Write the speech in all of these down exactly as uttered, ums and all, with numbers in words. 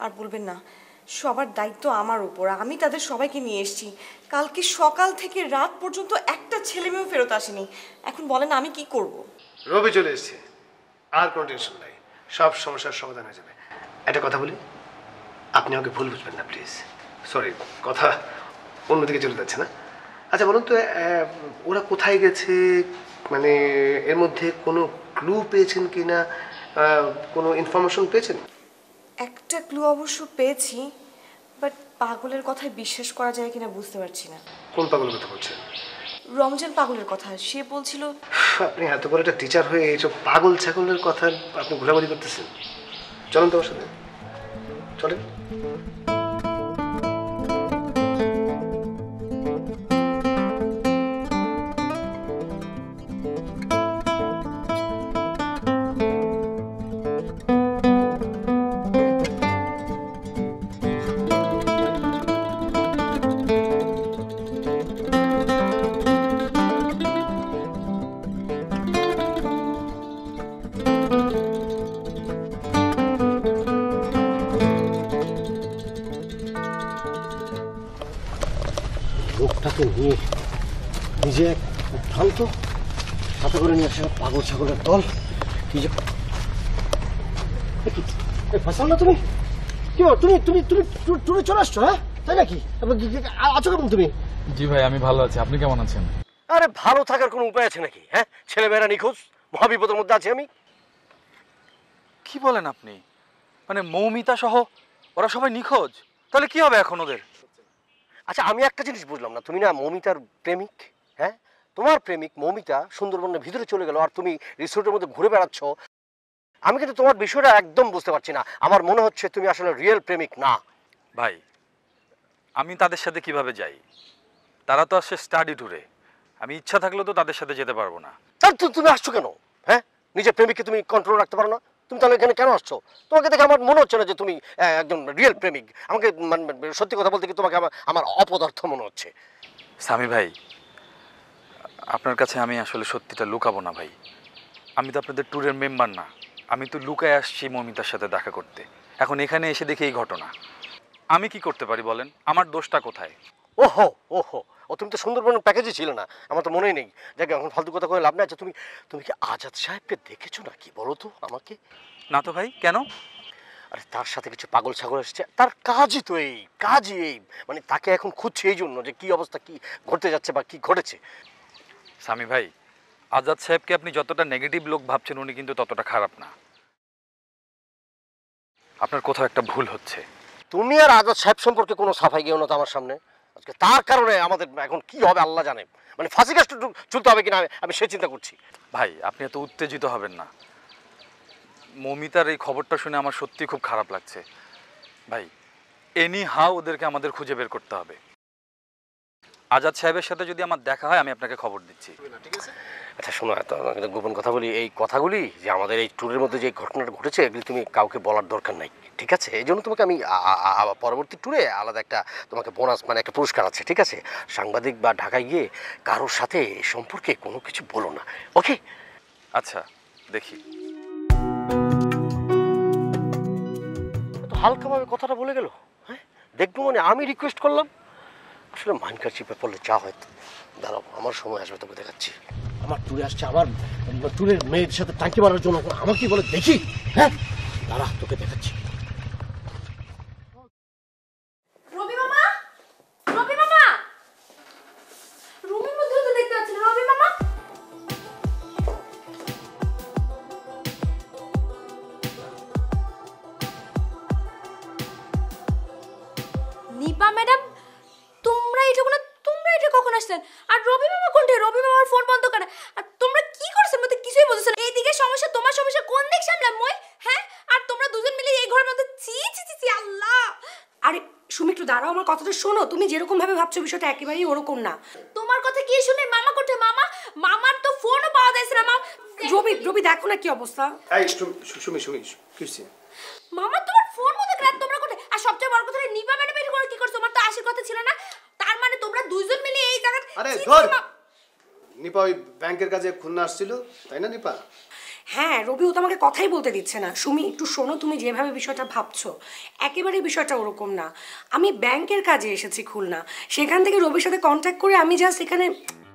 আর বলবেন না, সবার দায়িত্ব আমার উপর। আমি তাদের সবাইকে নিয়ে এসেছি। কালকে সকাল থেকে রাত পর্যন্ত একটা ছেলে মেয়েও ফেরত আসেনি। এখন বলেন আমি কি করব? রবি চলে এসেছে, আর কোনো টেনশন নাই, সব সমস্যার সমাধান হয়ে যাবে। একটা কথা বলি, আপনি আমাকে ভুল বুঝবেন না প্লিজ। সরি, কথা অন্যদিকে চলে যাচ্ছে না। আচ্ছা বলুন তো, ওরা কোথায় গেছে? মানে এর মধ্যে কোনো ক্লু পেয়েছেন কি না, কোনো ইনফরমেশন পেয়েছেন? একটা ক্লু অবশ্য পেয়েছি, বাট পাগলের কথায় বিশ্বাস করা যায় কিনা বুঝতে পারছি না। কোন পাগলের কথা বলছেন? রমজান পাগলের কথা। সে বলছিল আপনি এত বড় একটা টিচার হয়ে এইসব পাগল ছাগলের কথা আপনি ঘোরাঘুরি করতেছেন। চলেন তোমার সাথে, চলেন। লোকটাকে নিয়ে নিজে শান্ত সাথে করে নিয়ে আসে পাগল ছাগলের দল। কি যে ফসল না, তুমি কি তুমি তুমি তুমি টুরে চলে আসছো? হ্যাঁ তাই নাকি? আছো কেমন তুমি? জি ভাই আমি ভালো আছি, আপনি কেমন আছেন? আরে ভালো থাকার কোনো উপায় আছে নাকি? হ্যাঁ, ছেলেমেয়েরা নিখোঁজ, মহাবিপদের মধ্যে আছি আমি। কি বলেন আপনি? মানে মৌমিতা সহ ওরা সবাই নিখোঁজ? তাহলে কি হবে এখন ওদের? আচ্ছা আমি একটা জিনিস বুঝলাম না, তুমি না মৌমিতার প্রেমিক? হ্যাঁ, তোমার প্রেমিক মৌমিতা সুন্দরবনের ভিতরে চলে গেল আর তুমি রিসোর্টের মধ্যে ঘুরে বেড়াচ্ছ। আমি কিন্তু তোমার বিষয়টা একদম বুঝতে পারছি না। আমার মনে হচ্ছে তুমি আসলে রিয়েল প্রেমিক না। ভাই আমি তাদের সাথে কিভাবে যাই? তারা তো আসছে স্টাডি ট্যুরে, আমি ইচ্ছা থাকলেও তো তাদের সাথে যেতে পারবো না। তার তুমি আসছো কেন? হ্যাঁ, নিজের প্রেমিককে তুমি কন্ট্রোল রাখতে পারো না? তুমি তাহলে এখানে কেন আসছো? তোমাকে দেখে আমার মনে হচ্ছে না যে তুমি একজন রিয়েল প্রেমিক। আমাকে সত্যি কথা বলতে কি তোমাকে আমার আমার অপদার্থ মনে হচ্ছে। সামি ভাই, আপনার কাছে আমি আসলে সত্যিটা লুকাবো না ভাই। আমি তো আপনাদের ট্যুরের মেম্বার না, আমি তো লুকায় আসছি মৌমিতার সাথে দেখা করতে। এখন এখানে এসে দেখি এই ঘটনা, আমি কি করতে পারি বলেন? আমার দোষটা কোথায়? ওহো ওহো ও তুমি তো সুন্দরবনের প্যাকেজে ছিল না, আমার তো মনেই নেই। দেখ এখন ফালতু কথা করে লাভ নেই। আচ্ছা তুমি তুমি কি আজাদ সাহেবকে দেখেছো নাকি বলো তো আমাকে? না তো ভাই, কেন? আরে তার সাথে কিছু পাগল ছাগল এসছে, তার কাজই তো এই, কাজই এই। মানে তাকে এখন খুঁজছে এই জন্য যে কি অবস্থা, কি ঘটতে যাচ্ছে বা কি ঘটেছে। সামি ভাই, আজাদ সাহেবকে আপনি যতটা নেগেটিভ লোক ভাবছেন উনি কিন্তু ততটা খারাপ না। আপনার কোথাও একটা ভুল হচ্ছে। তুমি আর আজাদ সাহেব সম্পর্কে কোনো সাফাই গেও না তো আমার সামনে। আজকে তার কারণে আমাদের এখন কি হবে আল্লাহ জানে। মানে ফাঁসি কাজটা চলতে হবে কিনা আমি সে চিন্তা করছি। ভাই আপনি এত উত্তেজিত হবেন না। মৌমিতার এই খবরটা শুনে আমার সত্যি খুব খারাপ লাগছে ভাই। এনি হাউ ওদেরকে আমাদের খুঁজে বের করতে হবে। আজাদ সাহেবের সাথে যদি আমার দেখা হয় আমি আপনাকে খবর দিচ্ছি। আচ্ছা শোনো, এত গোপন কথা বলি, এই কথাগুলি যে আমাদের এই ট্যুরের মধ্যে যে ঘটনাটা ঘটেছে এগুলি তুমি কাউকে বলার দরকার নাই, ঠিক আছে? এই জন্য তোমাকে আমি পরবর্তী ট্যুরে আলাদা একটা তোমাকে বোনাস মানে একটা পুরস্কার আছে, ঠিক আছে? সাংবাদিক বা ঢাকায় গিয়ে কারোর সাথে সম্পর্কে কোনো কিছু বলো না, ওকে? আচ্ছা দেখি। তো হালকাভাবে কথাটা বলে গেল। হ্যাঁ দেখবো মানে আমি রিকোয়েস্ট করলাম। আসলে মাইনকার চিপে পড়লে যা হয়। দাঁড়াও, আমার সময় আসবে, তোকে দেখাচ্ছি। আমার ট্যুরে আসছে, আমার ট্যুরের মেয়ের সাথে টাঙ্কি মারার জন্য আমার কি বলে দেখি। হ্যাঁ দাঁড়া, তোকে দেখাচ্ছি। রবি মামা, রবি মামা, রুমের মধ্যে তো দেখতে পাচ্ছি না। রবি মামা, নিপা ম্যাডাম, তোমরা এটা কোন তোমরা এটা কখন আসলেন? আর রবি মামা কোনটা? রবি মামার ফোন বন্ধ করে। আর তোমরা কি করছেন মতে কিছুই বুঝছ না। এইদিকে সমস্যা, তোমার সমস্যা, কোন দিক সামলাম মই? হ্যাঁ, আর তোমরা দুজন মিলে এই ঘরের মধ্যে ছি ছি ছি আল্লাহ। আরে সুমি একটু দাঁড়াও, আমার কথাটা শোনো। তুমি যেরকম ভাবে ভাবছো বিষয়টা একেবারেই ওরকম না। তোমার কথা কি শুনে মামা কোটে? মামা মামার তো ফোনও পাওয়া যাচ্ছে না। মামা রবি রবি দেখো না কি অবস্থা। এই সুমি সুমি কিছি মামা তোমার ফোন মধ্যে রাত তোমরা কোটে? আর সবচেয়ে বড় কথা নিপা ম্যাডাম এটা করে কি করছো? তোমার তো আসার কথা ছিল না। তার মানে তোমরা দুইজন মিলে এই জায়গা। আরে ধর, নিপা ওই ব্যাংকের কাজে খুলনা আসছিল, তাই না নিপা? হ্যাঁ রবি ও তো আমাকে কথাই বলতে দিচ্ছে না। সুমি একটু শোনো, তুমি যেভাবে বিষয়টা ভাবছো একেবারে বিষয়টা ওরকম না। আমি ব্যাংকের কাজে এসেছি খুলনা, সেখান থেকে রবির সাথে কন্ট্যাক্ট করে আমি জাস্ট এখানে,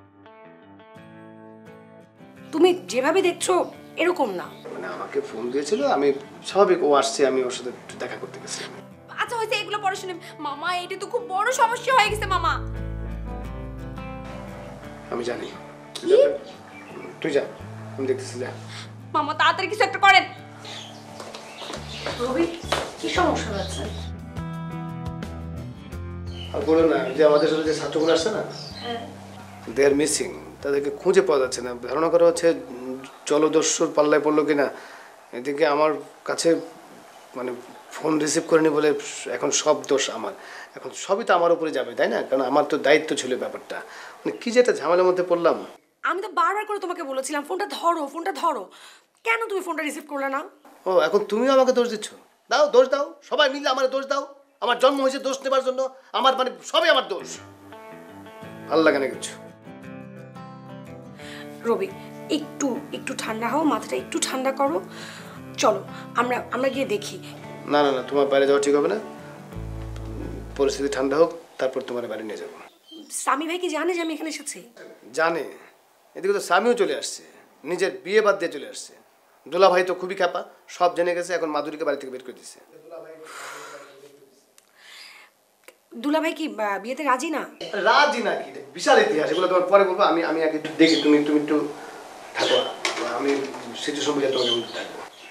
তুমি যেভাবে দেখছো এরকম না। মানে আমাকে ফোন দিয়েছিল, আমি স্বাভাবিক ও আসছে, আমি ওর সাথে একটু দেখা করতে গেছি। আচ্ছা হয়েছে এগুলো পরে শুনে মামা, এটা তো খুব বড় সমস্যা হয়ে গেছে মামা। আমি জানি, তুই যা, তুই যা, আমি দেখতেছি, যা। মামা তাড়াতাড়ি কিছু একটা করেন। রবি কি সমস্যা হচ্ছে? আর বলো না, যে আমাদের সাথে যে ছাত্রগুলো আসছে না, দে আর মিসিং, তাদেরকে খুঁজে পাওয়া যাচ্ছে না। ধারণা করা হচ্ছে জলদস্যুর পাল্লায় পড়লো কিনা। এদিকে আমার কাছে মানে ফোন রিসিভ করেনি বলে এখন সব দোষ আমার, এখন সবই তো আমার উপরে যাবে, তাই না? কারণ আমার তো দায়িত্ব ছিল ব্যাপারটা। মানে কি যে একটা ঝামেলার মধ্যে পড়লাম। আমি তো বারবার করে তোমাকে বলেছিলাম ফোনটা ধরো, ফোনটা ধরো, কেন তুমি ফোনটা রিসিভ করলে না? ও এখন তুমিও আমাকে দোষ দিচ্ছ? দাও, দোষ দাও, সবাই মিলে আমার দোষ দাও। আমার জন্ম হয়েছে দোষ নেবার জন্য, আমার মানে সবই আমার দোষ। ভালো লাগে না কিছু। রবি একটু একটু ঠান্ডা হও, মাথাটা একটু ঠান্ডা করো, চলো আমরা আমরা গিয়ে দেখি। না না না, তোমার বাইরে যাওয়া ঠিক হবে না। পরিস্থিতি ঠান্ডা হোক, তারপর তোমার বাড়ি নিয়ে যাবো। স্বামী ভাই কি জানে যে আমি এখানে এসেছি? জানে, এদিকে তো স্বামীও চলে আসছে, নিজের বিয়ে বাদ দিয়ে চলে আসছে। দুলা ভাই তো খুবই খ্যাপা, সব জেনে গেছে, এখন মাধুরীকে বাড়ি থেকে বের করে দিচ্ছে। দুলা ভাই কি আহ, বিয়েতে রাজি না? রাজি নাকি, বিশাল ইতিহাস, এগুলো তোমার পরে বলবো। আমি আমি আগে একটু দেখি, তুমি তুমি একটু থাকো, আমি সিচুয়েশন বুঝে তোমাকে বলতে থাকবো।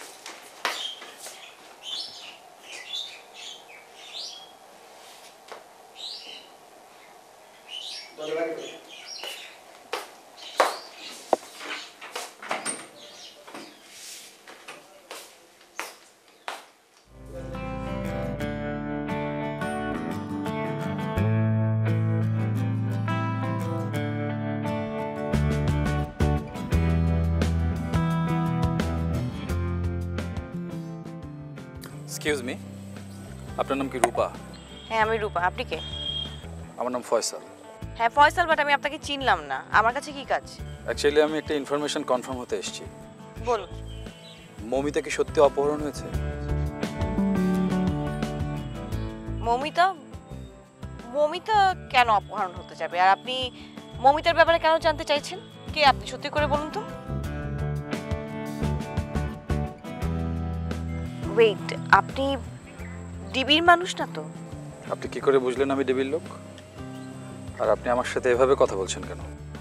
এক্সকিউজ মি, আপনার নাম কি রূপা? হ্যাঁ আমি রূপা, আপনি কে? আমার নাম ফয়সাল। হ্যাঁ ফয়সাল, বাট আমি আপনাকে চিনলাম না, আমার কাছে কি কাজ? অ্যাকচুয়ালি আমি একটা ইনফরমেশন কনফার্ম হতে এসেছি। বলুন। মমিতা কি সত্যি অপহরণ হয়েছে? মমিতা? মমিতা কেন অপহরণ হতে যাবে? আর আপনি মমিতার ব্যাপারে কেন জানতে চাইছেন? কে আপনি, সত্যি করে বলুন তো। ওয়েট, আপনি ডিবির মানুষ না তো? আপনি কি করে বুঝলেন আমি ডেবির লোক? আর আপনি আমার সাথে এভাবে কথা বলছেন কেন?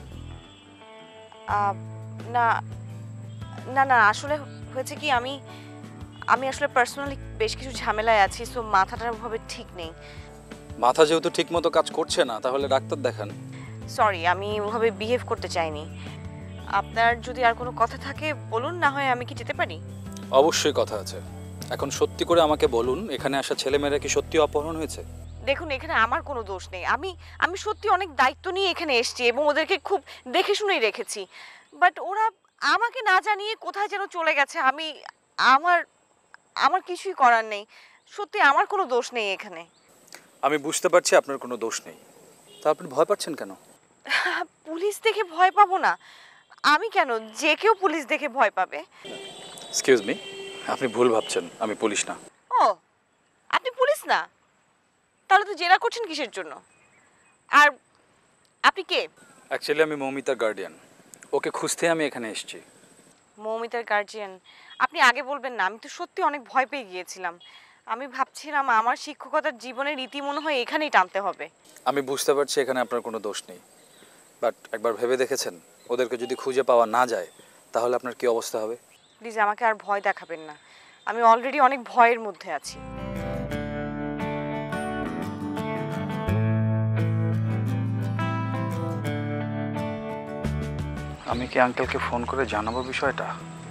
আহ, না না না আসলে হয়েছে কি, আমি আমি আসলে পার্সোনালি বেশ কিছু ঝামেলায় আছি, সো মাথাটার ভাবে ঠিক নেই। মাথা যেহেতু ঠিক মতো কাজ করছে না, তাহলে ডাক্তার দেখান। সরি, আমি ওভাবে বিহেভ করতে চাইনি। আপনার যদি আর কোনো কথা থাকে বলুন, না হয় আমি কি যেতে পারি? অবশ্যই কথা আছে। এখন সত্যি করে আমাকে বলুন, এখানে আসা ছেলেমেয়েরা কি সত্যি অপহরণ হয়েছে? দেখুন, এখানে আমার কোনো দোষ নেই। আমি আমি সত্যি অনেক দায়িত্ব নিয়ে এখানে এসেছি এবং ওদেরকে খুব দেখে শুনেই রেখেছি, বাট ওরা আমাকে না জানিয়ে কোথায় যেন চলে গেছে। আমি আমার আমার কিছুই করার নেই, সত্যি আমার কোনো দোষ নেই এখানে। আমি বুঝতে পারছি আপনার কোনো দোষ নেই, তা আপনি ভয় পাচ্ছেন কেন? পুলিশ দেখে ভয় পাবো না? আমি কেন, যে কেউ পুলিশ দেখে ভয় পাবে। এক্সকিউজ মি, আপনি ভুল ভাবছেন, আমি পুলিশ না। ও, আপনি পুলিশ না? তাহলে তো জেরা করছেন কিসের জন্য? আর আপনি কে? অ্যাকচুয়ালি আমি মৌমিতার গার্ডিয়ান, ওকে খুঁজতে আমি এখানে এসেছি। মৌমিতার গার্জিয়ান? আপনি আগে বলবেন না, আমি তো সত্যি অনেক ভয় পেয়ে গিয়েছিলাম। আমি ভাবছিলাম আমার শিক্ষকতার জীবনের রীতি মনে হয় এখানেই টানতে হবে। আমি বুঝতে পারছি এখানে আপনার কোনো দোষ নেই, বাট একবার ভেবে দেখেছেন ওদেরকে যদি খুঁজে পাওয়া না যায় তাহলে আপনার কি অবস্থা হবে? প্লিজ আমাকে আর ভয় দেখাবেন না, আমি অলরেডি অনেক ভয়ের মধ্যে আছি। আমি কি আঙ্কেলকে ফোন করে জানাবো বিষয়টা?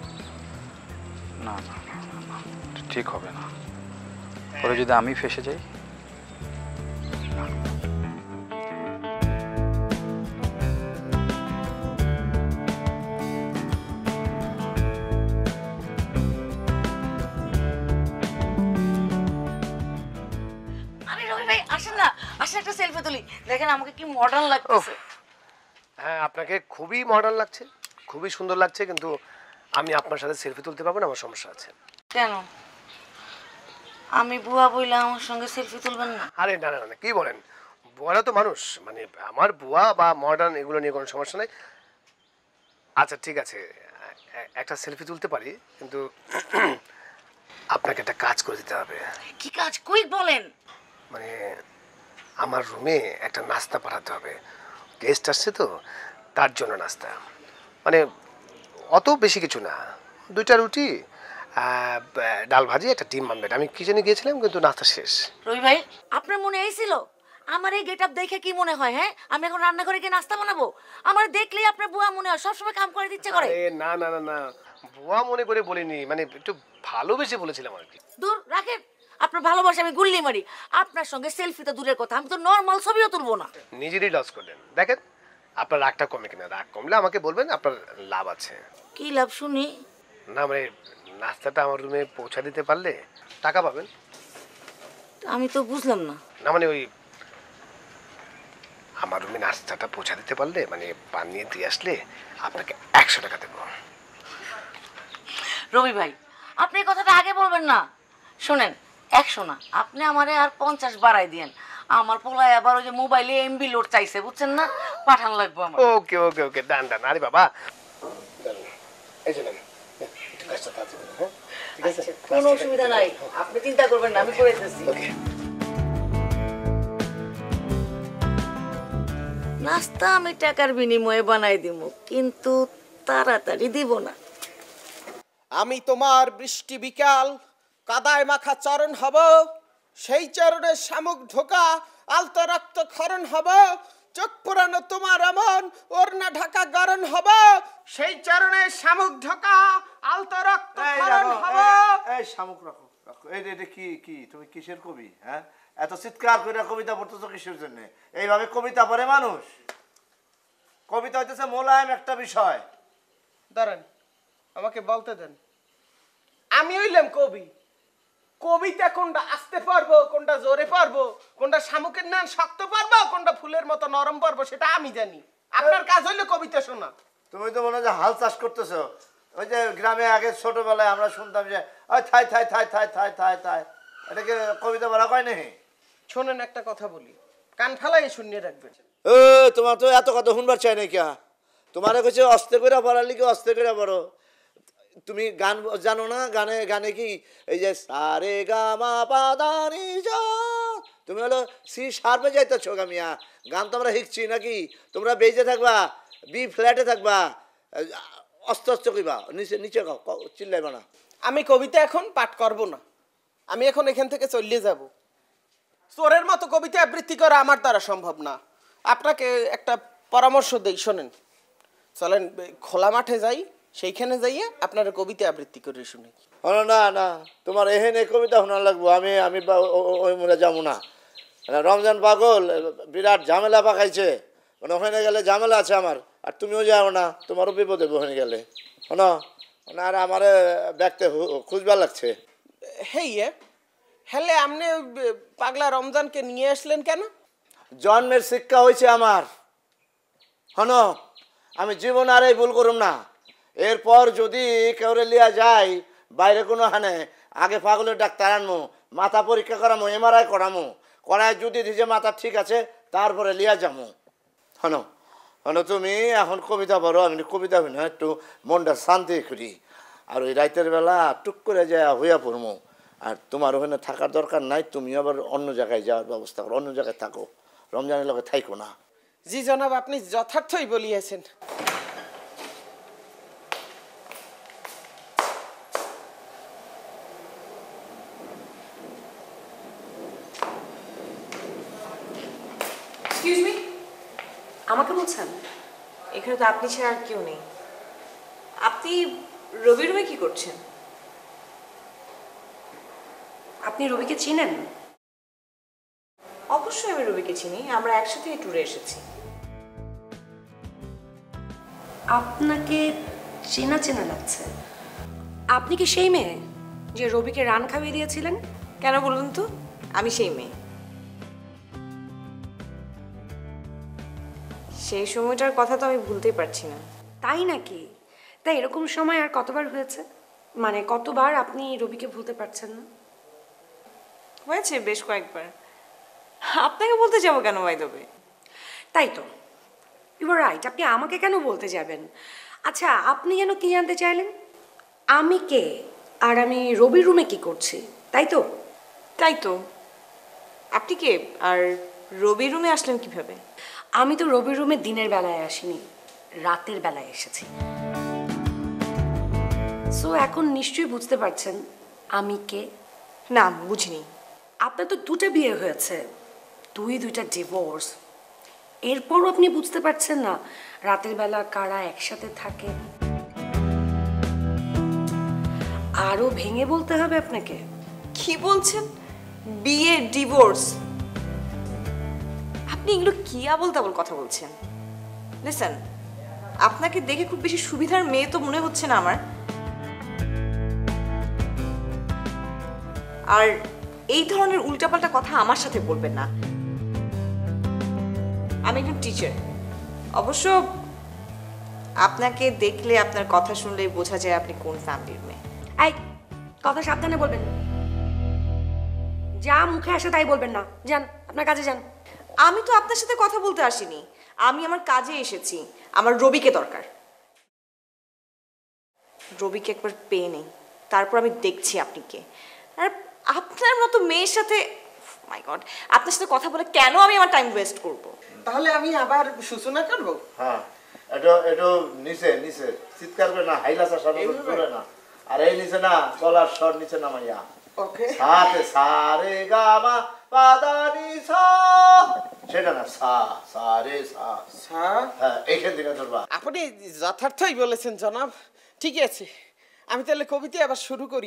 না না না, না, না, ঠিক হবে না। পরে যদি আমি ফেসে যাই। আরে রবি ভাই আসেন না, আসেন একটা সেলফি তুলি, দেখেন আমাকে কি মডার্ন লাগতেছে। হ্যাঁ, আপনাকে খুবই মডার্ন লাগছে, খুবই সুন্দর লাগছে, কিন্তু আমি আপনার সাথে সেলফি তুলতে পারবো না, আমার সমস্যা আছে। কেন আমি বুয়া বইলা আমার সঙ্গে সেলফি তুলবেন না? আরে না না না, কি বলেন, বুয়ারা তো মানুষ, মানে আমার বুয়া বা মডার্ন এগুলো নিয়ে কোনো সমস্যা নেই। আচ্ছা ঠিক আছে, এ- একটা সেলফি তুলতে পারি, কিন্তু আপনাকে একটা কাজ করে দিতে হবে। কি কাজ কুইক বলেন। মানে আমার রুমে একটা নাস্তা পাঠাতে হবে, গেস্ট আসছে তো, তার জন্য নাস্তা। মানে অত বেশি কিছু না, দুইটা রুটি, আহ, ডাল ভাজি, একটা ডিম আমলেট। আমি কিচেনে গিয়েছিলাম কিন্তু নাস্তা শেষ। রবি ভাই আপনার মনে এইছিল আমার এই গেটআপ দেখে কি মনে হয়? হ্যাঁ আমি এখন রান্না করে গিয়ে নাস্তা বানাবো? আমার দেখলেই আপনার বুয়া মনে হয় সবসময় কাম করে দিচ্ছে করে। আরে না না না না, বুয়া মনে করে বলিনি, মানে একটু ভালোবেসে বলেছিলাম আর কি। দূর রাখেন, আপনার ভালোবাসা আমি গুল্লি মারি। আপনার সঙ্গে সেলফি তো দূরের কথা, আমি তো নর্মাল ছবিও তুলবো না। নিজেরই লস করলেন। দেখেন আপনার রাগটা কমে কিনা, রাগ কমলে আমাকে বলবেন, আপনার লাভ আছে। কি লাভ শুনি? না মানে নাস্তাটা আমার রুমে পৌঁছা দিতে পারলে টাকা পাবেন। আমি তো বুঝলাম না। না মানে ওই আমার রুমে নাস্তাটা পৌঁছা দিতে পারলে, মানে বানিয়ে দিয়ে আসলে আপনাকে একশো টাকা দেবো। রবি ভাই আপনি এই কথাটা আগে বলবেন না। শোনেন, একশো না, আপনি আমারে আর পঞ্চাশ বাড়াই দিয়েন। আমার পোলায় আবার ওই যে মোবাইলে এমবি লোড চাইছে, বুঝছেন না? পাঠান লাগবো আমার। ওকে ওকে ওকে, ডান ডান। আরে বাবা এই যে নেন, একটু কাজটা তাড়াতাড়ি করুন, হ্যাঁ? ঠিক আছে, কোনো অসুবিধা নাই, আপনি চিন্তা করবেন না, আমি করে দিচ্ছি। ওকে। নাস্তা আমি টাকার বিনিময়ে বানাই দিব, কিন্তু তাড়াতাড়ি দিব না। আমি তোমার বৃষ্টি বিকাল কাদায় মাখা চরণ হব, সেই চরণে শামুক ঢোকা আলতো রক্ত ক্ষরণ হব, চোখ পুরানো তোমার এমন ওড়না ঢাকা গরণ হব, সেই চরণে শামুক ঢোকা আলতো রক্ত এই ক্ষরণ রাখো, হব। এই- এই শামুক রাখো রাখো। এই এটা কি কি তুমি কিসের কবি? হ্যাঁ, এত চিৎকার করে কবিতা পড়তেছো কিসের জন্য? এইভাবে কবিতা পড়ে মানুষ? কবিতা হইতেছে মোলায়েম একটা বিষয়। দাঁড়ান, আমাকে বলতে দেন। আমি হইলাম কবি, কবিতা কোনটা আসতে পারবো, কোনটা জোরে পারবো, কোনটা শামুকের নান শক্ত পারবো, কোনটা ফুলের মতো নরম পারবো, সেটা আমি জানি। আপনার কাজ হইলো কবিতা শোনা। তুমি তো মনে হয় যে হাল চাষ করতেছো। ওই যে গ্রামে আগে ছোটবেলায় আমরা শুনতাম যে ওই থাই থাই থাই থাই থাই থাই থাই, এটাকে কবিতা বলা হয় নাকি? শোনেন, একটা কথা বলি, কান ফালাই শুনিয়ে রাখবেন। এ তোমার তো এত কথা শুনবার চাই না কিয়া? তোমার কাছে অস্তে করে পড়ার লিখে অস্তে করে পড়ো। তুমি গান জানো না? গানে গানে কি এই যে সারে গা মা পা দা নি যা, তুমি হলো সি শার্পে যাইতেছো গামিয়া। গান তোমরা শিখছি নাকি? তোমরা বেজে থাকবা, বি ফ্ল্যাটে থাকবা, অস্তে অস্তে কইবা, নিচে নিচে গাও, ক- চিল্লাইবা না। আমি কবিতা এখন পাঠ করব না, আমি এখন এখান থেকে চলে যাব। চোরের মতো কবিতা আবৃত্তি করা আমার দ্বারা সম্ভব না। আপনাকে একটা পরামর্শ দেই, শোনেন। চলেন খোলা মাঠে যাই, সেইখানে যাইয়ে আপনার কবিতা আবৃত্তি করে শুনি। হলো না না, তোমার এহেন এই কবিতা শোনা লাগবো। আমি আমি বা- ও- ও- ওই মনে যাবো না। রমজান পাগল বিরাট ঝামেলা পাকাইছে, মানে ওখানে গেলে ঝামেলা আছে আমার, আর তুমিও যাও না, তোমারও বিপদ হবে ওখানে গেলে। শোনো না, আর আমার ব্যাগতে খুঁজবার লাগছে। হেই এ হ্যালে আপনি ওই বে- পাগলা রমজানকে নিয়ে আসলেন কেন? জন্মের শিক্ষা হয়েছে আমার। হনো, আমি জীবন আর এই ভুল করুম না। এরপর যদি কেউরে লিয়া যায় বাইরে কোনো হানে, আগে পাগলের ডাক্তার আনমো, মাথা পরীক্ষা করামো, এমআরআই করামো, করায় যদি দিছে মাথা ঠিক আছে, তারপরে লিয়া যাবো। হনো হনো, তুমি এখন কবিতা পড়ো, আমি কবিতা হই না, একটু মনটা শান্তি করি। আর ওই রাতের বেলা টুক করে যায় হইয়া পড়মো। আর তোমার ওখানে থাকার দরকার নাই, তুমি আবার অন্য জায়গায় যাওয়ার ব্যবস্থা করো, অন্য জায়গায় থাকো, রমজানের লগে থাইকো না। জি জনাব, আপনি যথার্থই বলিয়েছেন। এক্সকিউজ মি, আমাকে বলছেন? এখানে তো আপনি ছাড়া আর কেউ নেই। আপনি রবি রুমে কি করছেন? আপনি রবিকে চিনেন? অবশ্যই আমি রবিকে চিনি, আমরা একসাথে ট্যুরে এসেছি। আপনাকে চেনা চেনা লাগছে। আপনি কি সেই মেয়ে যে রবিকে রান খাইয়ে দিয়েছিলেন? কেন বলুন তো? আমি সেই মেয়ে। সেই সময়টার কথা তো আমি ভুলতেই পারছি না। তাই নাকি? তাই এরকম সময় আর কতবার হয়েছে? মানে কতবার আপনি রবিকে ভুলতে পারছেন না? হয়েছে বেশ কয়েকবার। আপনাকে বলতে যাবো কেন বাই দ্য ওয়ে? তাই তো, ইউ আর রাইট। আপনি আমাকে কেন বলতে যাবেন? আচ্ছা, আপনি যেন কি জানতে চাইলেন? আমি কে আর আমি রবির রুমে কি করছি, তাই তো? তাই তো। আপনি কে আর রবি রুমে আসলেন কিভাবে? আমি তো রবির রুমে দিনের বেলায় আসিনি, রাতের বেলায় এসেছি। সো এখন নিশ্চয়ই বুঝতে পারছেন আমি কে। না, বুঝিনি। আপনার তো দুটো বিয়ে হয়েছে, দুই দুইটা ডিভোর্স, এরপরও আপনি বুঝতে পারছেন না রাতের বেলা কারা একসাথে থাকে? আরো ভেঙে বলতে হবে আপনাকে। কি বলছেন? বিয়ে, ডিভোর্স? আপনি এগুলো কি আবল তাবল কথা বলছেন? লিসেন, আপনাকে দেখে খুব বেশি সুবিধার মেয়ে তো মনে হচ্ছে না আমার। আর এই ধরনের উল্টাপাল্টা কথা আমার সাথে বলবেন না। আমি একজন টিচার। অবশ্য আপনাকে দেখলে, আপনার কথা শুনলেই বোঝা যায় আপনি কোন ফ্যামিলির মেয়ে। এই কথা সাবধানে বলবেন, যা মুখে আসে তাই বলবেন না। যান, আপনার কাজে যান। আমি তো আপনার সাথে কথা বলতে আসিনি, আমি আমার কাজে এসেছি। আমার রবিকে দরকার। রবিকে একবার পেয়ে নেই, তারপর আমি দেখছি আপনি কে। আর আপনার মতো মেয়ের সাথে, মাই গড, আপনার সাথে কথা বলে কেন আমি আমার টাইম ওয়েস্ট করব? তাহলে আমি আবার সূচনা করব। হ্যাঁ, এটা এটা নিচে নিচে চিৎকার করে না, হাইলাসা সব করে না। আর এই নিচে না, গলার স্বর নিচে নামাইয়া। ওকে। সাতে সারে গামা পাদানি সা, সেটা না, সা সারে সা। স্যার, হ্যাঁ, এইখান থেকে ধরবা। আপনি যথার্থই বলেছেন জনাব। ঠিক আছে, আমি তাহলে কবিতা আবার শুরু করি।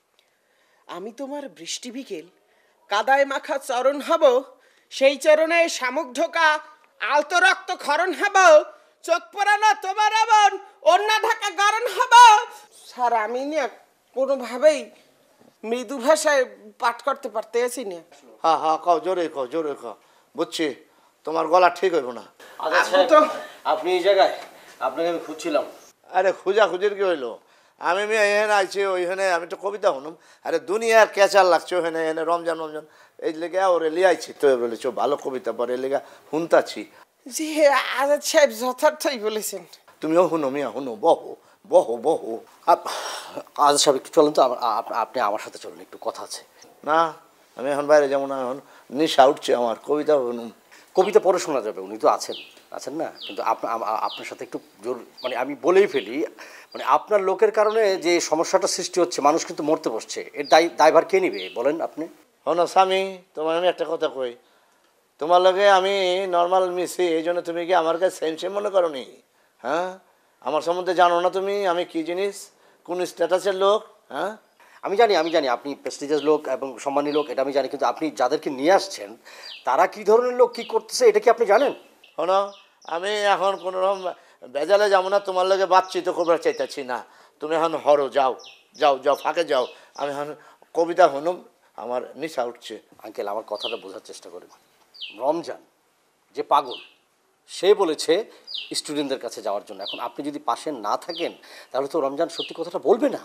আমি তোমার বৃষ্টি বিকেল, কাদায় মাখা চরণ হব, সেই চরণে শামুক ঢোকা আলতো রক্ত ক্ষরণ হব, চোখ পড়ানো তোমার এমন অন্য ঢাকা গরণ হব। স্যার, আমি না কোনোভাবেই মৃদু ভাষায় পাঠ করতে পারতেছি না। হ্যাঁ হ্যাঁ, কও জোরে কও, জোরে কও। বুঝছি, তোমার গলা ঠিক হইব না। আচ্ছা, আপনি এই জায়গায়, আপনাকে আমি খুঁজছিলাম। আরে খুঁজা খুঁজির কি হইলো? আমি মেয়ে এখানে আইছি, ওইখানে আমি তো কবিতা শুনুম। আরে দুনিয়ার ক্যাচার লাগছে ওখানে, এখানে রমজান রমজান এই লেগে ওরে লিয়াইছি। তো বলেছ ভালো কবিতা পরে লেগা শুনতাছি। জি আজাদ সাহেব যথার্থই বলেছেন। তুমিও শুনো মিয়া, শুনো, বহো বহো বহো। আজ সাহেব একটু চলেন তো, আপনি আমার সাথে চলুন, একটু কথা আছে। না, আমি এখন বাইরে যেমন এখন নিশা উঠছে আমার, কবিতা শুনুম। কবিতা পড়ে শোনা যাবে, উনি তো আছেন আছেন না, কিন্তু আপনার সাথে একটু জোর, মানে আমি বলেই ফেলি, মানে আপনার লোকের কারণে যে সমস্যাটা সৃষ্টি হচ্ছে, মানুষ কিন্তু মরতে বসছে, এর দায় দায়ভার কে নিবে বলেন আপনি? শোনো স্বামী, তোমার আমি একটা কথা কই, তোমার লগে আমি নর্মাল মিশি, এই জন্য তুমি কি আমার কাছে সেম সেম মনে করো নি? হ্যাঁ, আমার সম্বন্ধে জানো না তুমি আমি কি জিনিস, কোন স্ট্যাটাসের লোক? হ্যাঁ, আমি জানি আমি জানি আপনি প্রেস্টিজিয়াস লোক এবং সম্মানী লোক, এটা আমি জানি, কিন্তু আপনি যাদেরকে নিয়ে আসছেন তারা কি ধরনের লোক, কি করতেছে, এটা কি আপনি জানেন? শোনো, আমি এখন কোনোরকম বেজালে যাবো না, তোমার লগে বাতচিত করবার চাইতেছি না। তুমি এখন হরো, যাও যাও যাও, ফাঁকে যাও। আমি এখন কবিতা শুনুম, আমার নিশা উঠছে। আঙ্কেল, আমার কথাটা বোঝার চেষ্টা করেন। রমজান যে পাগল, সে বলেছে স্টুডেন্টদের কাছে যাওয়ার জন্য। এখন আপনি যদি পাশে না থাকেন তাহলে তো রমজান সত্যি কথাটা বলবে না।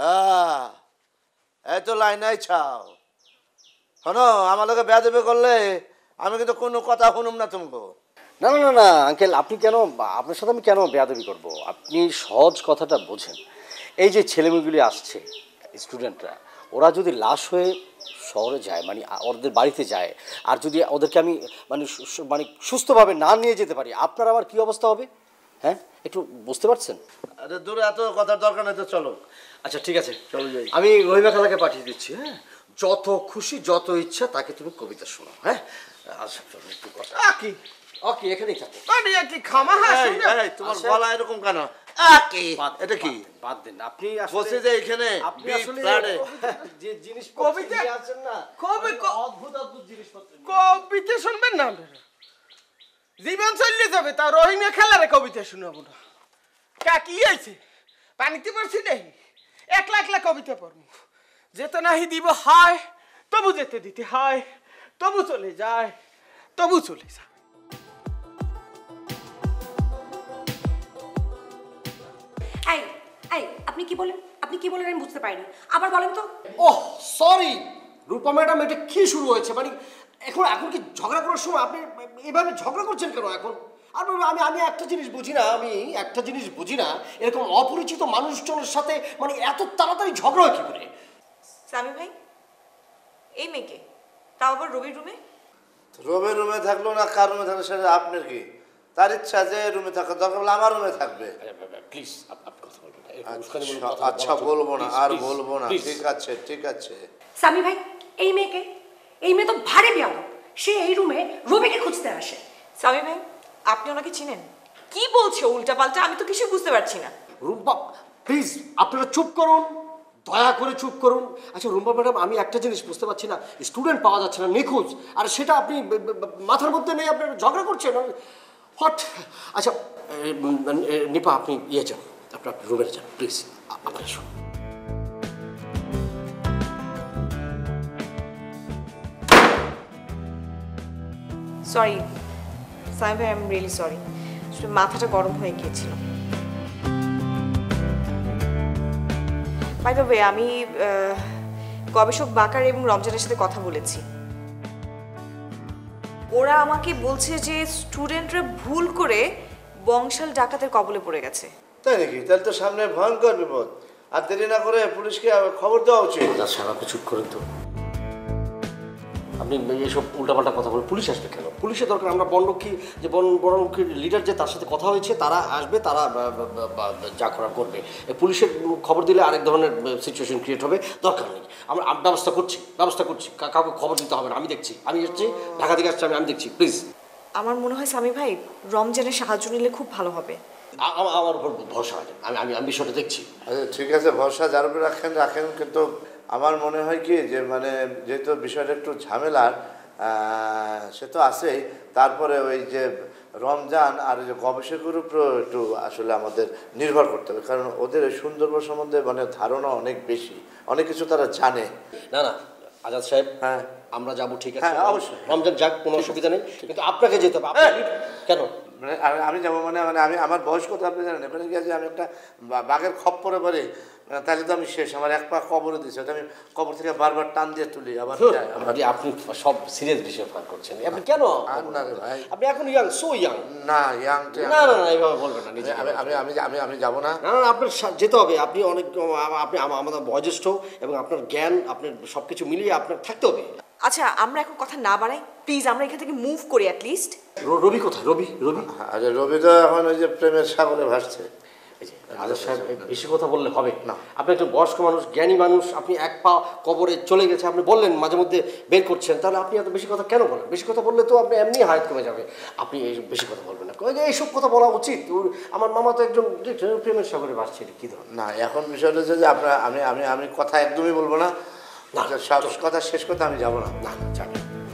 এই তো লাইনাই ছাও। শোনো, আমার লোকে বেয়াদবি করলে আমি কিন্তু কোনো কথা শুনুম না তুমকো। না না না না আঙ্কেল, আপনি কেন, আপনার সাথে আমি কেন বেয়াদবি করব? আপনি সহজ কথাটা বোঝেন। এই যে ছেলেমেয়েগুলি আসছে, স্টুডেন্টরা, ওরা যদি লাশ হয়ে শহরে যায়, মানে ওদের বাড়িতে যায়, আর যদি ওদেরকে আমি মানে মানে সুস্থভাবে না নিয়ে যেতে পারি, আপনার আবার কী অবস্থা হবে? হ্যাঁ, একটু বুঝতে পারছেন? আরে দূরে এত কথার দরকার নেই, তো চলো। আচ্ছা ঠিক আছে, চলো যাই। আমি রহিমা খালাকে পাঠিয়ে দিচ্ছি। হ্যাঁ, যত খুশি যত ইচ্ছা তাকে তুমি কবিতা শোনো। হ্যাঁ, আচ্ছা চলো, একটু কথা কি ওকে, এখানেই থাকো। মানে কি খামা এই, এই, তোমার আচ্ছা। গলা এরকম কেন? কি এটা কি বাদ দেন আপনি, বসে যে এখানে আপনি বিগ আসলে ফ্ল্যাটে যে জিনিস কবিতা আছেন না, কবি অদ্ভুত অদ্ভুত জিনিসপত্র। কবিতা শুনবেন না আপনারা? জীবন চলে যাবে, তা রহিমা খেলারে কবিতা শোনাবো না? কা কি হয়েছে? পানিতে পড়ছি নেই, একলা একলা কবিতা পড়বো। যেতে নাহি দিব হায়, তবু যেতে দিতে হয়, তবু চলে যায়, তবু চলে যায়। এই এই আপনি কি বলেন আপনি কি বলেন আমি বুঝতে পারিনি আবার বলেন তো। ওহ সরি রূপা ম্যাডাম, এটা কি শুরু হয়েছে? মানে এখন এখন কি ঝগড়া করার সময় আপনি এভাবে ঝগড়া করছেন কেন এখন? আর আমি আমি একটা জিনিস বুঝি না আমি একটা জিনিস বুঝি না এরকম অপরিচিত মানুষজনের সাথে মানে এত তাড়াতাড়ি ঝগড়া হয় কি করে? সামি ভাই, এই মেয়েকে তাও আবার রবির রুমে? রুমে রুমে থাকলো না কার রুমে থাকলো সেটা আপনার কি? তার ইচ্ছা যে রুমে থাকা দরকার হলে আমার রুমে থাকবে। প্লিজ আপনি কথা বলবেন না। আচ্ছা আচ্ছা বলবো না, আর বলবো না। ঠিক আছে ঠিক আছে। সামি ভাই, এই মেয়েকে এই মেয়ে তো ভারী বিয়াদব। সে এই রুমে রবিকে খুঁজতে আসে। সামি ভাই, আপনি ওনাকে চিনেন? কি বলছো উল্টাপাল্টা? আমি তো কিছু বুঝতে পারছি না। রুম্পা প্লিজ আপনারা চুপ করুন, দয়া করে চুপ করুন। আচ্ছা রুম্পা ম্যাডাম, আমি একটা জিনিস বুঝতে পারছি না, স্টুডেন্ট পাওয়া যাচ্ছে না, নিখোঁজ, আর সেটা আপনি মাথার মধ্যে নেই আপনারা ঝগড়া করছেন হট। আচ্ছা নিপা, আপনি ইয়ে যান, আপনার রুমে যান প্লিজ। আপনার শুন, সরি সামি ভাই, আই এম রিয়েলি সরি, মাথাটা গরম হয়ে গিয়েছিল। বাই দ্য ওয়ে, আমি গবেষক বাকার এবং রমজানের সাথে কথা বলেছি। ওরা আমাকে বলছে যে স্টুডেন্টরা ভুল করে বংশাল ডাকাতের কবলে পড়ে গেছে। তাই নাকি? তাহলে তো সামনে ভয়ঙ্কর বিপদ। আর দেরি না করে পুলিশকে খবর দেওয়া উচিত। স্যার আপনি চুপ করেন তো। আপনি এইসব উল্টাপাল্টা কথা বলেন, পুলিশ আসবে কেন? পুলিশের দরকার, আমরা বনরক্ষী যে বন বনরক্ষীর লিডার যে তার সাথে কথা হয়েছে, তারা আসবে, তারা যা করা করবে। পুলিশের খবর দিলে আরেক ধরনের সিচুয়েশন ক্রিয়েট হবে, দরকার নেই। আমরা ব্যবস্থা করছি ব্যবস্থা করছি কাউকে খবর দিতে হবে না, আমি দেখছি। আমি এসেছি ঢাকা থেকে আসছি, আমি আমি দেখছি প্লিজ। আমার মনে হয় সামি ভাই, রমজানের সাহায্য নিলে খুব ভালো হবে। আমার উপর ভরসা আছে, আমি আমি আমি বিষয়টা দেখছি। আচ্ছা ঠিক আছে, ভরসা যার উপরে রাখেন রাখেন, কিন্তু আমার মনে হয় কি যে মানে যেহেতু বিষয়টা একটু ঝামেলার সে তো আছেই, তারপরে ওই যে রমজান আর ওই যে গবেষকের উপরেও একটু আসলে আমাদের নির্ভর করতে হবে, কারণ ওদের ওই সুন্দরবন সম্বন্ধে মানে ধারণা অনেক বেশি, অনেক কিছু তারা জানে। না না আজাদ সাহেব, হ্যাঁ আমরা যাবো, ঠিক আছে, হ্যাঁ অবশ্যই, রমজান যাক, কোনো অসুবিধা নেই, কিন্তু আপনাকে যেতে হবে। কেন? মানে আমি যাবো মানে মানে আমি আমার বয়স কত আপনি জানেন? এখানে গিয়ে আমি একটা বাঘের খপ্পরে পরে তাহলে তো আমি শেষ, আমার এক পা কবরে দিচ্ছে, আমি কবর থেকে বারবার টান দিয়ে তুলি আবার। আপনি সব সিরিয়াস বিষয় ফার করছেন আপনি কেন? আপনি এখন ইয়াং, সো ইয়াং। না ইয়াং না না না এইভাবে বলবেন না। আমি আমি আমি আমি আমি যাবো না। না না আপনার যেতে হবে, আপনি অনেক আপনি আমাদের বয়োজ্যেষ্ঠ এবং আপনার জ্ঞান আপনার সব কিছু মিলিয়ে আপনার থাকতে হবে। আচ্ছা আমরা এখন কথা না বাড়াই প্লিজ, আমরা এখান থেকে মুভ করি অ্যাট লিস্ট। রবি কোথায়? রবি রবি আচ্ছা রবি তো এখন ওই যে প্রেমের সাগরে ভাসছে। আজাদ সাহেব বেশি কথা বললে হবে না, আপনি একজন বয়স্ক মানুষ, জ্ঞানী মানুষ, আপনি এক পা কবরে চলে গেছে, আপনি বললেন মাঝে মধ্যে বের করছেন, তাহলে আপনি এত বেশি কথা কেন বলেন? বেশি কথা বললে তো আপনি এমনি হায়াত কমে যাবে, আপনি এই বেশি কথা বলবেন না। এইসব কথা বলা উচিত? আমার মামা তো একজন প্রেমের সাগরে ভাসছে, কি ধরনের? না এখন বিষয়টা হচ্ছে যে আপনার আমি আমি আমি কথা একদমই বলবো না, সব কথা শেষ কথা আমি যাবো না। না যাবে।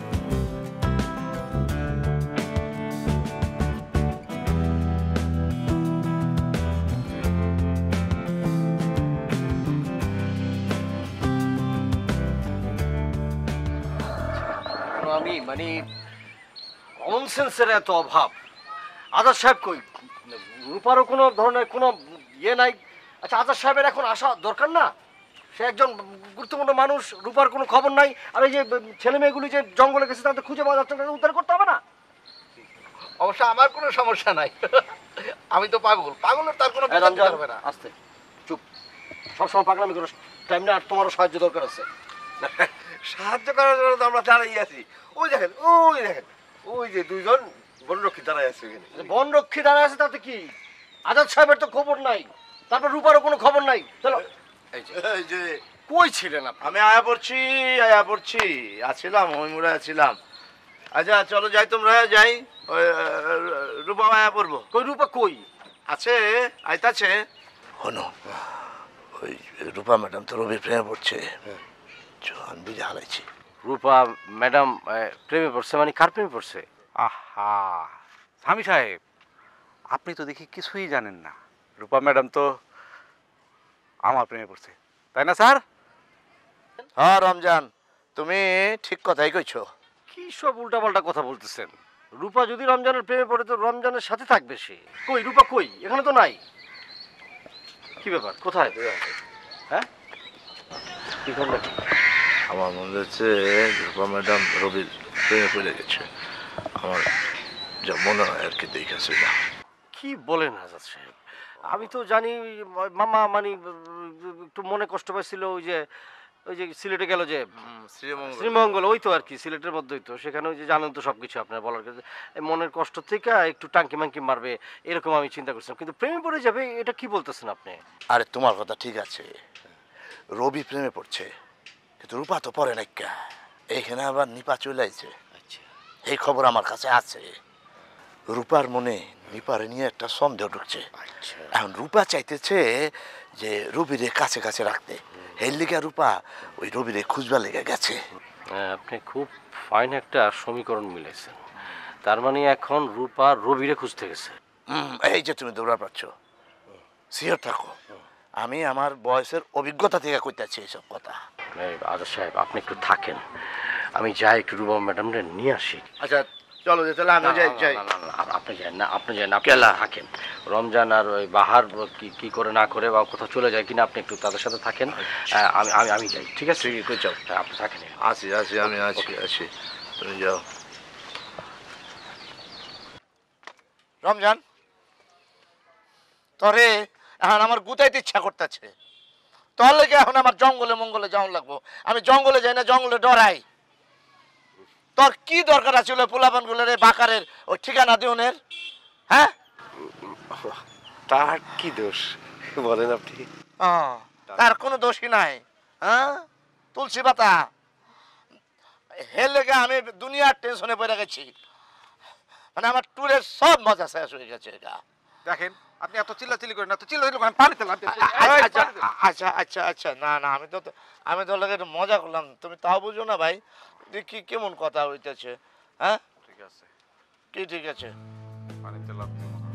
আমি মানে কমন সেন্সের এত অভাব। আজাদ সাহেব কই? রূপারও কোনো ধরনের কোনো ইয়ে নাই। আচ্ছা আজাদ সাহেবের এখন আসা দরকার না? সে একজন গুরুত্বপূর্ণ মানুষ, রূপার কোনো খবর নাই, আর এই যে ছেলে মেয়েগুলি যে জঙ্গলে গেছে তাদের খুঁজে পাওয়া যাচ্ছে না, উদ্ধার করতে হবে না? অবশ্য আমার কোনো সমস্যা নাই, আমি তো পাগল, পাগলের তার কোনো হবে না। আস্তে চুপ, সবসময় পাগলামি করো টাইম না, আর তোমারও সাহায্য দরকার আছে। সাহায্য করার জন্য তো আমরা দাঁড়াই আছি। ওই দেখেন ওই দেখেন ওই যে দুইজন বনরক্ষী দাঁড়াই আছে এখানে। বনরক্ষী দাঁড়ায় আছে তাতে কি? আজাদ সাহেবের তো খবর নাই, তারপর রূপারও কোনো খবর নাই। চলো এই যে কই ছিলেন আপনি? আমি আয়া পড়ছি আয়া পড়ছি আছিলাম, ওই মুড়ে আছিলাম। আচ্ছা চলো যাই, তোমরা যাই, ওই রূপা আয়া পড়বো। কই রূপা কই? আছে আইতাছে। হনো ওই রূপা ম্যাডাম তো রবির প্রেমে পড়ছে, আমি বুঝে হারাইছি। রূপা ম্যাডাম প্রেমে পড়ছে? মানে কার প্রেমে পড়ছে? আহা স্বামী সাহেব, আপনি তো দেখি কিছুই জানেন না। রূপা ম্যাডাম তো আমার প্রেমে পড়ছে, তাই না স্যার? হ্যাঁ রমজান, তুমি ঠিক কথাই কইছো। কি সব উল্টাপাল্টা কথা বলতেছেন? রূপা যদি রমজানের প্রেমে পড়ে তো রমজানের সাথে থাকবে সে। কই রূপা কই? এখানে তো নাই। কি ব্যাপার কোথায় হ্যাঁ কি ঘটনা কি? আমার মনে হচ্ছে রূপা ম্যাডাম রবির প্রেমে পড়ে গেছে, আমার যা মনে হয় আর কি দেখেছি না। কি বলেন আজাদ সাহেব? আমি তো জানি মামা মানে একটু মনে কষ্ট পাইছিল ওই যে ওই যে সিলেটে গেল যে শ্রীমঙ্গল, ওই তো আর কি সিলেটের মধ্যেই তো, সেখানে ওই যে জানেন তো সব কিছু আপনার বলার কাছে, মনের কষ্ট থেকে একটু টাঙ্কি মাঙ্কি মারবে এরকম আমি চিন্তা করছিলাম, কিন্তু প্রেমে পড়ে যাবে এটা কি বলতেছেন আপনি? আরে তোমার কথা ঠিক আছে, রবি প্রেমে পড়ছে, কিন্তু রূপা তো পড়ে নাই। এইখানে আবার নিপা চলে আইছে। আচ্ছা, এই খবর আমার কাছে আছে। রূপার মনে নিপারে নিয়ে একটা সন্দেহ ঢুকছে। এখন রূপা চাইতেছে যে রবিরে কাছে কাছে রাখতে, এর লিগে রূপা ওই রবিরে খুঁজবার লেগে গেছে। হ্যাঁ, আপনি খুব ফাইন একটা সমীকরণ মিলেছেন। তার মানে এখন রূপা রবিরে খুঁজতে গেছে। হুম, এই যে তুমি দৌড়া পাচ্ছ, সিওর থাকো, আমি আমার বয়সের অভিজ্ঞতা থেকে কইতেছি এইসব কথা। আজাদ সাহেব আপনি একটু থাকেন, আমি যাই একটু রূপা ম্যাডামরে নিয়ে আসি। আচ্ছা চলো যে তাহলে আমি যাই যাই আপনি যান না, আপনি যান না, আপনি থাকেন। রমজান আর ওই বাহার কি কি করে না করে বা কোথাও চলে যায় কিনা আপনি একটু তাদের সাথে থাকেন। আমি আমি আমি যাই, ঠিক আছে? কই যাও, আপনি থাকেন। আসি আসি আমি আছি আসি, তুমি যাও। রমজান, তোরে এখন আমার গুতাইতে ইচ্ছা করতেছে, তোর লেগে এখন আমার জঙ্গলে মঙ্গলে যাওয়া লাগবো। আমি জঙ্গলে যাই না, জঙ্গলে ডরাই। তোর কি দরকার আছে পোলাপান গুলোর বাকারের ওই ঠিকানা দিওনের? হ্যাঁ, তার কি দোষ বলেন আপনি? তার কোনো দোষই নাই। হ্যাঁ, তুলসী পাতা হের লেগে আমি দুনিয়ার টেনশনে পড়ে গেছি, মানে আমার ট্যুরের সব মজা শেষ হয়ে গেছে। দেখেন আপনি এত চিল্লাচিল্লি করেন না তো, চিল্লাচিল্লি করেন পানিতে নামতে। আচ্ছা আচ্ছা আচ্ছা, না না আমি তো আমি তোর লাগে একটু মজা করলাম, তুমি তাও বুঝো না ভাই কি কেমন কথা হইতেছে? হ্যাঁ ঠিক আছে, কি ঠিক আছে? পানিতে লাভ দিব না।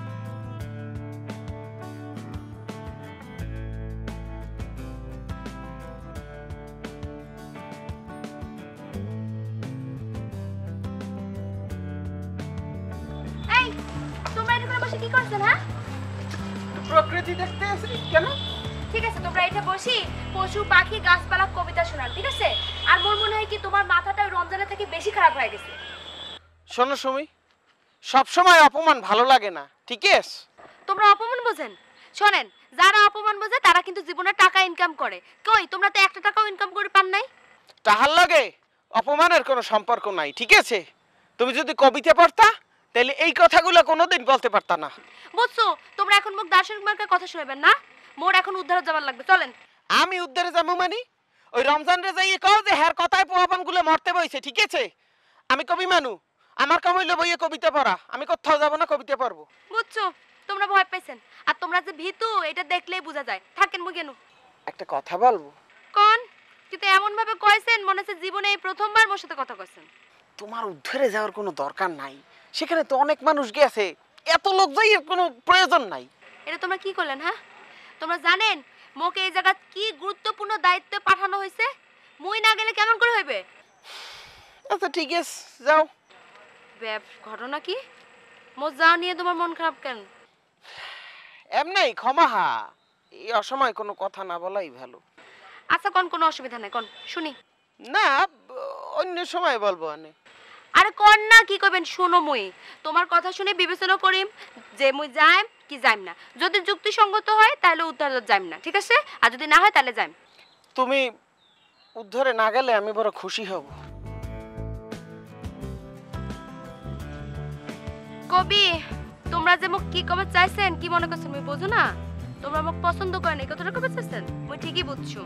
এই তোমরা এখানে বসে কি করছেন? হ্যাঁ, প্রকৃতি দেখতে আসি কেন? ঠিক আছে, তোমরা এটা বসি পশু পাখি গাছপালা কবিতা শোনান, ঠিক আছে? আর মোর মনে হয় কি তোমার মাথাটা ওই রমজানের থেকে বেশি খারাপ হয়ে গেছে। শোনো সুমি, সবসময় অপমান ভালো লাগে না, ঠিক আছে? তোমরা অপমান বোঝেন? শোনেন, যারা অপমান বোঝে তারা কিন্তু জীবনে টাকা ইনকাম করে। কই তোমরা তো একটা টাকাও ইনকাম করে পান নাই। তাহার লাগে অপমানের কোনো সম্পর্ক নাই, ঠিক আছে? তুমি যদি কবিতা পড়তা তাহলে এই কথাগুলো কোনোদিন বলতে পারতা না। বুঝছো? তোমরা এখন মুখ দার্শনিক মার্কার কথা শুনবেন না, মোর এখন উদ্ধার যাবার লাগবে। চলেন। আমি উদ্ধারে যাবো মানে ওই রমজান রে যাইয়ে কও যে হ্যার কথায় পোহাপান গুলো মরতে বইছে, ঠিক আছে? আমি কবি মানু, আমার কাম হইলো বইয়ে কবিতা পড়া, আমি কোথাও যাবো না, কবিতা পড়বো। বুঝছো? তোমরা ভয় পাইছেন, আর তোমরা যে ভীতু এটা দেখলেই বোঝা যায়। থাকেন মুই গেনু। একটা কথা বলবো? কোন? কিন্তু এমন ভাবে কইছেন মনে হচ্ছে জীবনে এই প্রথমবার মোর সাথে কথা কইছেন। তোমার উদ্ধারে যাওয়ার কোনো দরকার নাই, সেখানে তো অনেক মানুষ গেছে, এত লোক যাইয়ের কোনো প্রয়োজন নাই। এটা তোমরা কি করলেন? হ্যাঁ, তোমরা জানেন মোকে এই জায়গা কি গুরুত্বপূর্ণ দায়িত্ব পাঠানো হয়েছে? মুই না গেলে কেমন করে হইবে? আচ্ছা ঠিক আছে, যাও। ব্যাপ ঘটনা কি? মোর যাওয়া নিয়ে তোমার মন খারাপ কেন? এমনি ক্ষমাহা, এই অসময় কোনো কথা না বলাই ভালো। আচ্ছা কোন কোনো অসুবিধা নাই, কোন শুনি। না, অন্য সময় বলবো। আনে আরে কোন না, কি কইবেন শুনো। মুই তোমার কথা শুনে বিবেচনা করিম যে মুই যাইম কি যাইম না। যদি যুক্তিসঙ্গত হয় তাহলে উদ্ধার যাইম না, ঠিক আছে? আর যদি না হয় তাহলে যাইম। তুমি উদ্ধারে না গেলে আমি বড় খুশি হব। কবি, তোমরা যে মোক কি কবে চাইছেন কি মনে করছেন মুই বুঝো না? তোমরা মোক পছন্দ করেন এই কথাটা কবে চাইছেন? মুই ঠিকই বুঝছো।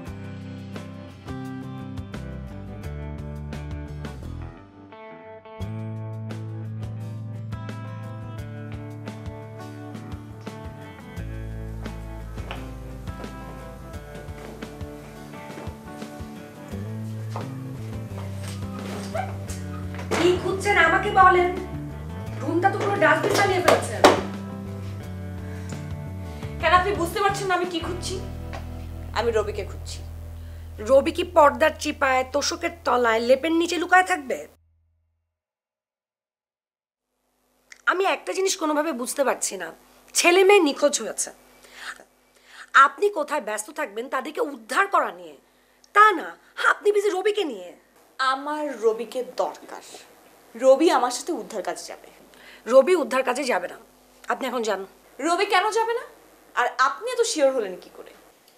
কি খুঁজছেন আমাকে বলেন? রুমটা তো পুরো ডাস্টবিন বানিয়ে ফেলছেন। কেন আপনি বুঝতে পারছেন না আমি কি খুঁজছি? আমি রবিকে খুঁজছি। রবি কি পর্দার চিপায় তোষকের তলায় লেপের নিচে লুকায় থাকবে? আমি একটা জিনিস কোনোভাবে বুঝতে পারছি না, ছেলে মেয়ে নিখোঁজ হয়েছে, আপনি কোথায় ব্যস্ত থাকবেন তাদেরকে উদ্ধার করা নিয়ে, তা না আপনি বিজি রবিকে নিয়ে। আমার রবিকে দরকার, রবি আমার সাথে উদ্ধার কাজে যাবে। রবি উদ্ধার কাজে যাবে না, আপনি এখন যান। রবি কেন যাবে না? আর আপনি এত শিওর হলেন কি করে?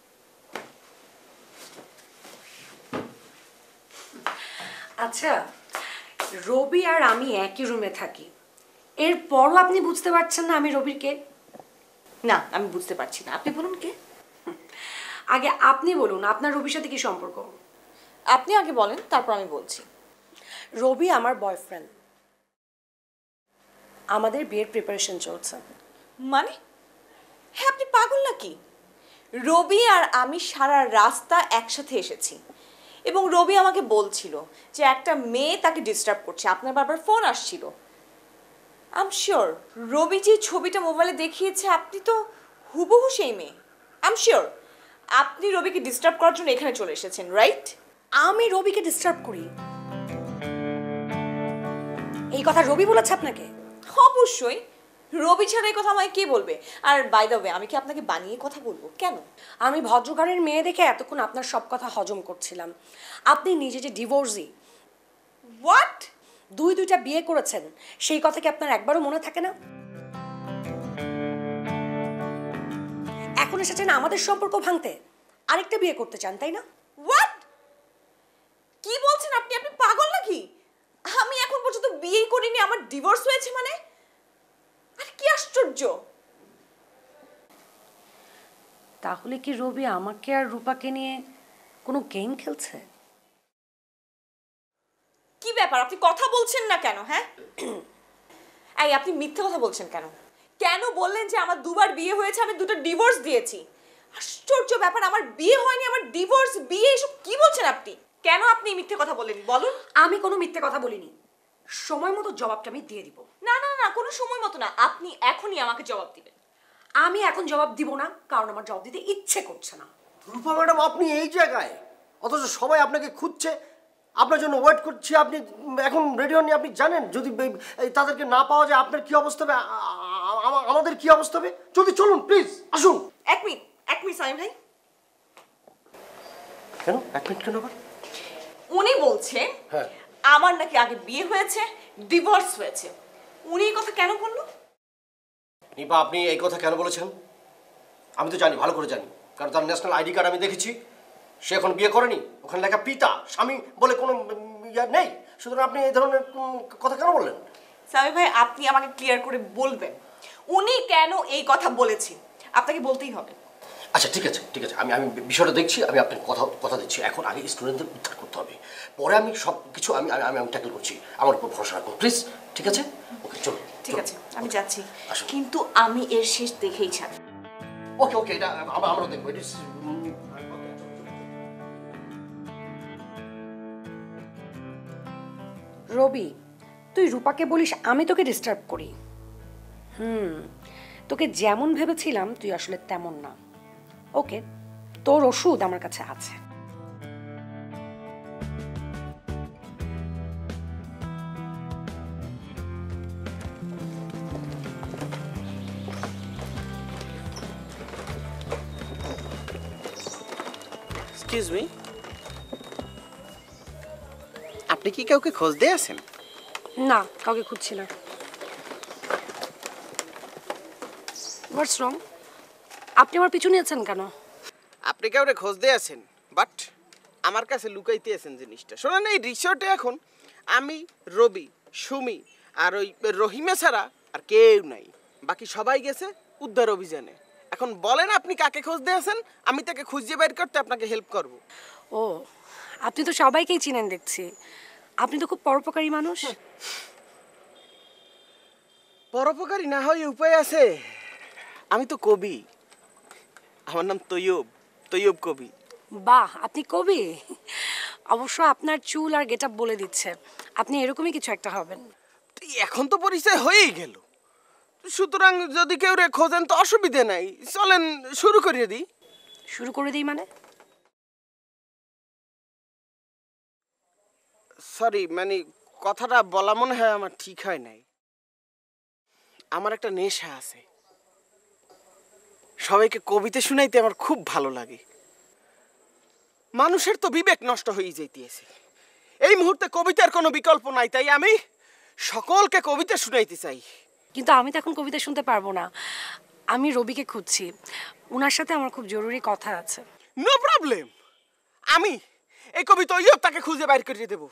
আচ্ছা, রবি আর আমি একই রুমে থাকি, এরপরও আপনি বুঝতে পারছেন না আমি রবির কে? না, আমি বুঝতে পারছি না। আপনি বলুন কে? আগে আপনি বলুন আপনার রবির সাথে কি সম্পর্ক? আপনি আগে বলেন, তারপর আমি বলছি। রবি আমার বয়ফ্রেন্ড, আমাদের বিয়ের প্রিপারেশন চলছে। মানে? হ্যাঁ, আপনি পাগল নাকি? রবি আর আমি সারা রাস্তা একসাথে এসেছি এবং রবি আমাকে বলছিল যে একটা মেয়ে তাকে ডিস্টার্ব করছে, আপনার বাবার ফোন আসছিল। আই এম শিওর রবি যে ছবিটা মোবাইলে দেখিয়েছে আপনি তো হুবহু সেই মেয়ে। আই এম শিওর আপনি রবিকে ডিস্টার্ব করার জন্য এখানে চলে এসেছেন, রাইট? আমি রবিকে ডিস্টার্ব করি? এই কথা রবি বলেছে আপনাকে? অবশ্যই, রবি ছাড়া এই কথা আমায় কে বলবে? আর বাই দ্য ওয়ে, আমি কি আপনাকে বানিয়ে কথা বলবো? কেন? আমি ভদ্রঘরের মেয়ে দেখে এতক্ষণ আপনার সব কথা হজম করছিলাম। আপনি নিজে যে ডিভোর্সি, হোয়াট? দুই দুইটা বিয়ে করেছেন, সেই কথা কি আপনার একবারও মনে থাকে না? এখন এসেছেন আমাদের সম্পর্ক ভাঙতে, আরেকটা বিয়ে করতে চান, তাই না? হোয়াট? কি বলছেন আপনি? আপনি পাগল নাকি? আমি এখন পর্যন্ত বিয়েই করিনি, আমার ডিভোর্স হয়েছে মানে? আরে কি আশ্চর্য! তাহলে কি রবি আমাকে আর রূপাকে নিয়ে কোনো গেম খেলছে? কি ব্যাপার, আপনি কথা বলছেন না কেন? হ্যাঁ, এই আপনি মিথ্যে কথা বলছেন কেন? কেন বললেন যে আমার দুবার বিয়ে হয়েছে, আমি দুটো ডিভোর্স দিয়েছি? আশ্চর্য ব্যাপার, আমার বিয়ে হয়নি, আমার ডিভোর্স, বিয়ে, এসব কি বলছেন আপনি? কেন আপনি মিথ্যে কথা বললেন বলুন? আমি কোনো মিথ্যে কথা বলিনি, সময় মতো জবাবটা আমি দিয়ে দিব। না না না, কোনো সময় মতো না, আপনি এখনই আমাকে জবাব দিবেন। আমি এখন জবাব দিব না, কারণ আমার জবাব দিতে ইচ্ছে করছে না। রূপা ম্যাডাম, আপনি এই জায়গায়, অথচ সবাই আপনাকে খুঁজছে, আপনার জন্য ওয়েট করছি, আপনি এখন রেডি হননি। আপনি জানেন যদি তাদেরকে না পাওয়া যায় আপনার কি অবস্থা হবে, আমাদের কি অবস্থা হবে? যদি চলুন প্লিজ, আসুন। এক মিনিট, এক মিনিট সাইম ভাই। কেন এক মিনিট কেন? উনি বলছে হ্যাঁ আমার নাকি আগে বিয়ে হয়েছে, ডিভোর্স হয়েছে। উনি এই কথা কেন বললো? নিপা, আপনি এই কথা কেন বলেছেন? আমি তো জানি, ভালো করে জানি, কারণ তার ন্যাশনাল আইডি কার্ড আমি দেখেছি। সে এখন বিয়ে করেনি, ওখানে লেখা পিতা, স্বামী বলে কোনো ইয়া নেই। সুতরাং আপনি এই ধরনের কথা কেন বললেন? সামি ভাই, আপনি আমাকে ক্লিয়ার করে বলবেন উনি কেন এই কথা বলেছে? আপনাকে বলতেই হবে। আচ্ছা ঠিক আছে, ঠিক আছে, আমি আমি বিষয়টা দেখছি, আমি আপনার কথা কথা দিচ্ছি। এখন আগে স্টুডেন্টদের উদ্ধার করতে হবে, পরে আমি সব কিছু আমি আমি আমি ট্যাকল করছি। আমার উপর ভরসা রাখুন প্লিজ, ঠিক আছে? ওকে চলো, ঠিক আছে, আমি যাচ্ছি, কিন্তু আমি এর শেষ দেখেই ছাড়ব। ওকে ওকে, এটা আমরা আমরা দেখবো। ইট ইজ রবি, তুই রূপাকে বলিস আমি তোকে ডিস্টার্ব করি। হুম, তোকে যেমন ভেবেছিলাম তুই আসলে তেমন না। ওকে, তোর ওষুধ আমার কাছে আছে। এক্সকিউজ মি, আপনি কি কাউকে খোঁজ দিয়ে আছেন? না, কাউকে খুঁজছি না। হোয়াটস রং? আপনি আমার পিছু নিয়েছেন কেন? আপনি কাউকে খোঁজ দিয়ে আছেন, বাট আমার কাছে লুকাইতে আছেন জিনিসটা। শোনেন, এই রিসোর্টে এখন আমি, রবি, সুমি আর ওই রহিমা ছাড়া আর কেউ নাই। বাকি সবাই গেছে উদ্ধার অভিযানে। এখন বলেন আপনি কাকে খোঁজ দিয়ে আছেন, আমি তাকে খুঁজে বের করতে আপনাকে হেল্প করব। ও, আপনি তো সবাইকেই চিনেন দেখছি। আপনি তো খুব পরোপকারী মানুষ। পরোপকারী না হয় উপায় আছে? আমি তো কবি, আমার নাম তৈয়ব, তৈয়ব কবি। বাহ, আপনি কবি? অবশ্য আপনার চুল আর গেটআপ বলে দিচ্ছে আপনি এরকমই কিছু একটা হবেন। এখন তো পরিচয় হয়েই গেল, সুতরাং যদি কেউ রে খোঁজেন তো অসুবিধে নাই। চলেন শুরু করিয়ে দিই। শুরু করে দিই মানে? সরি, মানে কথাটা বলা মনে হয় আমার ঠিক হয় নাই। আমার একটা নেশা আছে, সবাইকে কবিতা শুনাইতে আমার খুব ভালো লাগে। মানুষের তো বিবেক নষ্ট হয়ে যাইতেছে। এই মুহূর্তে কবিতার কোনো বিকল্প নাই, তাই আমি সকলকে কবিতা শুনাইতে চাই। কিন্তু আমি তো এখন কবিতা শুনতে পারবো না, আমি রবিকে খুঁজছি, ওনার সাথে আমার খুব জরুরি কথা আছে। নো প্রবলেম, আমি এই কবিতা ওইও তাকে খুঁজে বাইর করে দেব।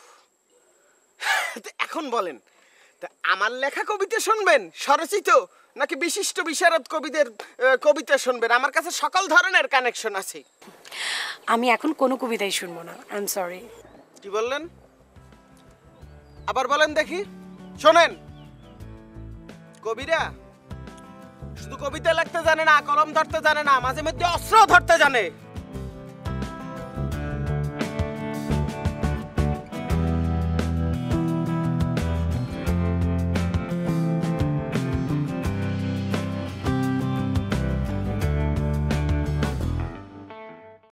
এখন বলেন, তা আমার লেখা কবিতা শুনবেন স্বরচিত, নাকি বিশিষ্ট বিশারদ কবিদের কবিতা শুনবেন? আমার কাছে সকল ধরনের কানেকশন আছে। আমি এখন কোনো কবিতাই শুনবো না, আই এম সরি। কি বললেন? আবার বলেন দেখি। শোনেন, কবিরা শুধু কবিতা লিখতে জানে না, কলম ধরতে জানে না, মাঝে মধ্যে অস্ত্র ধরতে জানে।